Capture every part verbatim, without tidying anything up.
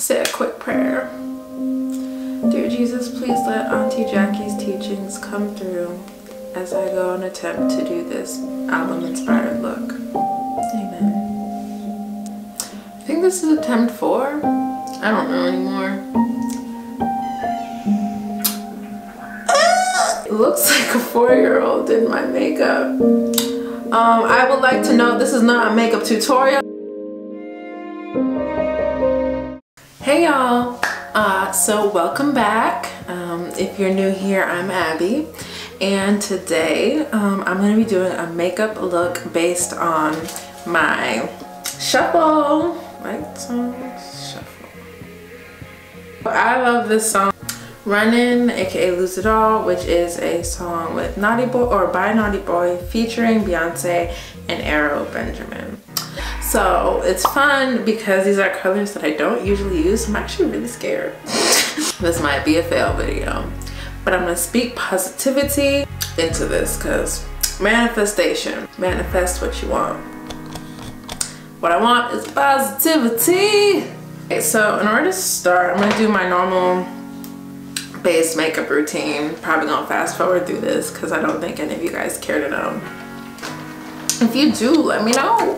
Say a quick prayer. Dear Jesus, please let Auntie Jackie's teachings come through as I go and attempt to do this album-inspired look. Amen. I think this is attempt four. I don't know anymore. It looks like a four-year-old did my makeup. Um, I would like to note this is not a makeup tutorial. Hey y'all, uh, so welcome back. Um, if you're new here, I'm Abby, and today um, I'm going to be doing a makeup look based on my shuffle. Right song? Shuffle. I love this song, Runnin, aka Lose It All, which is a song with Naughty Boy or by Naughty Boy featuring Beyonce and Arrow Benjamin. So it's fun because these are colors that I don't usually use. I'm actually really scared. This might be a fail video, but I'm gonna speak positivity into this because manifestation, manifest what you want. What I want is positivity. Okay, so in order to start, I'm gonna do my normal base makeup routine. Probably gonna fast forward through this because I don't think any of you guys care to know. If you do, let me know.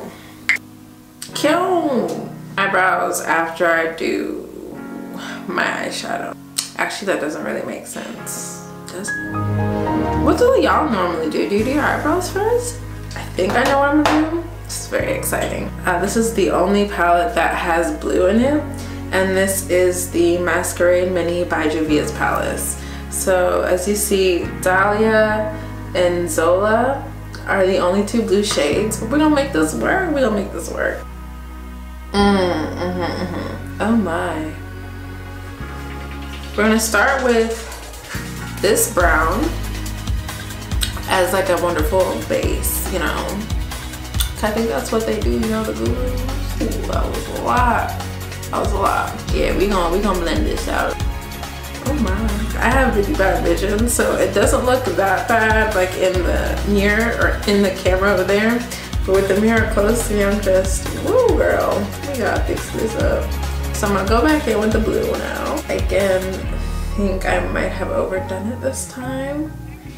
Kill eyebrows after I do my eyeshadow. Actually, that doesn't really make sense, does it? What do y'all normally do? Do you do your eyebrows first? I think I know what I'm gonna do. It's very exciting. Uh, this is the only palette that has blue in it, and this is the Mascarade Mini by Juvia's Palace. So as you see, Dahlia and Zola are the only two blue shades. We're gonna make this work. We're gonna make this work. Mm, mm-hmm, mm-hmm. Oh my. We're gonna start with this brown as like a wonderful base, you know. I think that's what they do, you know, the gurus. Ooh, that was a lot. That was a lot. Yeah, we gonna we gonna blend this out. Oh my. I have really bad vision, so it doesn't look that bad like in the mirror or in the camera over there. But with the mirror close to me, I'm just, woo girl, we gotta fix this up. So I'm gonna go back in with the blue now. Again, I think I might have overdone it this time.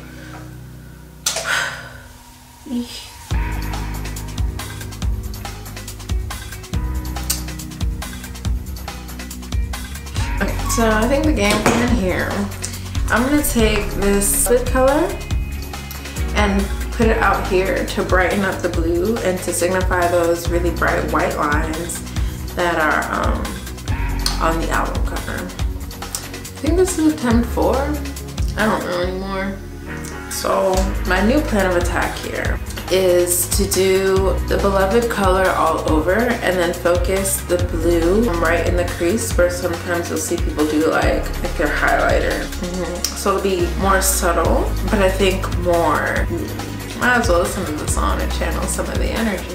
Okay, so I think the game plan here, I'm gonna take this lid color and put it out here to brighten up the blue and to signify those really bright white lines that are um, on the album cover. I think this is attempt four. I don't know anymore. So my new plan of attack here is to do the beloved color all over and then focus the blue right in the crease, where sometimes you'll see people do like, like their highlighter. Mm-hmm. So it'll be more subtle, but I think more, might as well listen to the song and channel some of the energy.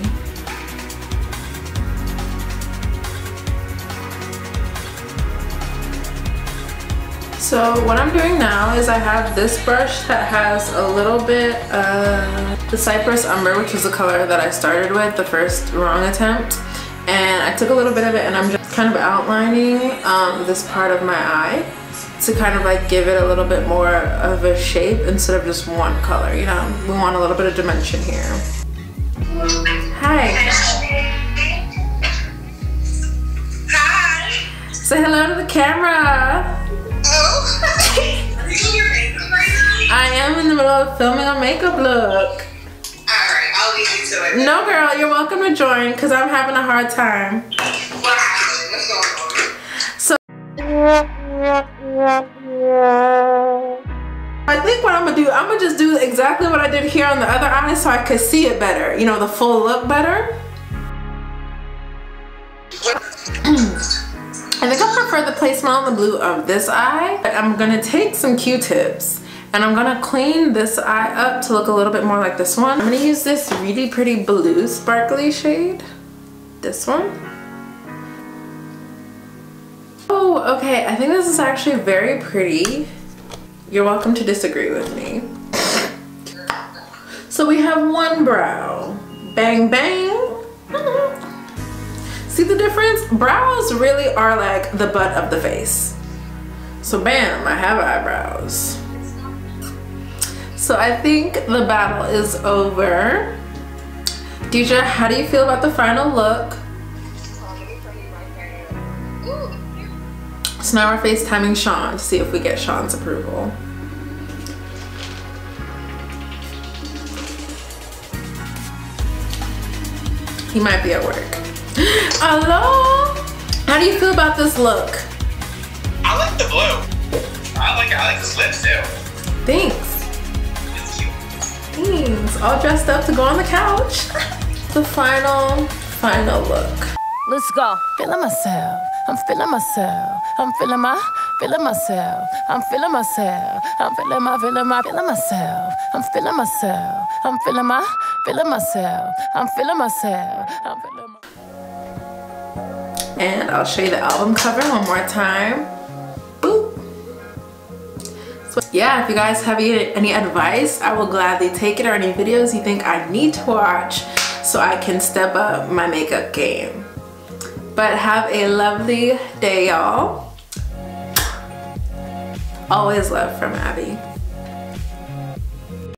So what I'm doing now is I have this brush that has a little bit of the Cypress Umber, which is the color that I started with the first wrong attempt. And I took a little bit of it and I'm just kind of outlining um, this part of my eye to kind of like give it a little bit more of a shape instead of just one color, you know? We want a little bit of dimension here. Hi. Hi. Say hello to the camera. Oh. Are you doing your makeup right now? I am in the middle of filming a makeup look. Alright, I'll leave you to it. No girl, you're welcome to join because I'm having a hard time. What happened? What's going on? So I think what I'm gonna do, I'm gonna just do exactly what I did here on the other eye so I could see it better, you know, the full look better. I think I prefer the placement on the blue of this eye. I'm gonna take some Q-tips and I'm gonna clean this eye up to look a little bit more like this one. I'm gonna use this really pretty blue sparkly shade. This one. Oh, okay, I think this is actually very pretty. You're welcome to disagree with me. So we have one brow. Bang, bang. See the difference? Brows really are like the butt of the face. So bam, I have eyebrows. So I think the battle is over. Deidre, how do you feel about the final look? So now we're FaceTiming Sean to see if we get Sean's approval. He might be at work. Hello? How do you feel about this look? I like the blue. I like I like this lip too. Thanks. It's cute. Thanks. All dressed up to go on the couch. The final, final look. Let's go. Feeling myself. I'm feeling myself. I'm feeling my, feeling myself. I'm feeling myself. I'm feeling my, feeling my, feeling myself. I'm feeling myself. I'm feeling my, feeling myself. I'm feeling myself. I'm feeling my. And I'll show you the album cover one more time. Boop. So yeah, if you guys have any advice, I will gladly take it, or any videos you think I need to watch so I can step up my makeup game. But have a lovely day, y'all. Always love from Abby.